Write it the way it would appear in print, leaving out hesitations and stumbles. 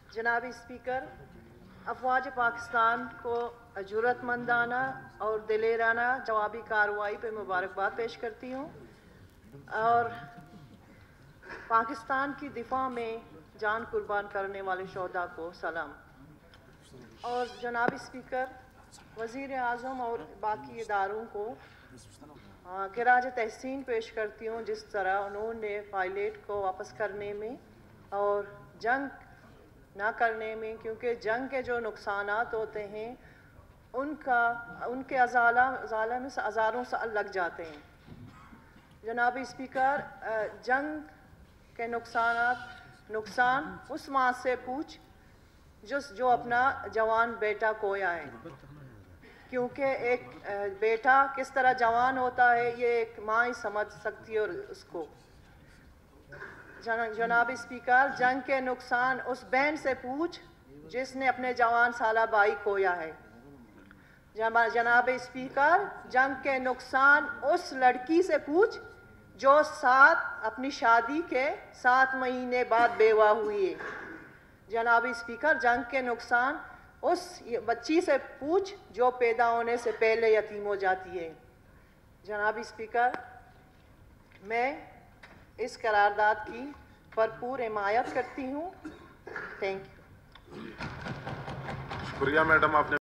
जनाब स्पीकर, अफवाज पाकिस्तान को जुर्रतमंदाना और दिलेराना जवाबी कार्रवाई पर मुबारकबाद पेश करती हूँ और पाकिस्तान की दिफा में जान कुर्बान करने वाले शोहदा को सलाम। और जनाब स्पीकर, वज़ीर आज़म और बाकी इदारों को खिराज तहसीन पेश करती हूँ जिस तरह उन्होंने पायलट को वापस करने में और जंग ना करने में, क्योंकि जंग के जो नुकसानात होते हैं उनके अज़ाला में हज़ारों साल लग जाते हैं। जनाब स्पीकर, जंग के नुकसान उस माँ से पूछ जो अपना जवान बेटा खोया है, क्योंकि एक बेटा किस तरह जवान होता है ये एक माँ ही समझ सकती है। और उसको जनाब स्पीकर, जंग के नुकसान उस बहन से पूछ जिसने अपने जवान साला भाई खोया है। जनाब स्पीकर, जंग के नुकसान उस लड़की से पूछ जो अपनी शादी के 7 महीने बाद बेवा हुई है। जनाब स्पीकर, जंग के नुकसान उस बच्ची से पूछ जो पैदा होने से पहले यतीम हो जाती है। जनाब स्पीकर, मैं इस करारदाद की भरपूर हिमायत करती हूँ। Thank you. शुक्रिया मैडम, आपने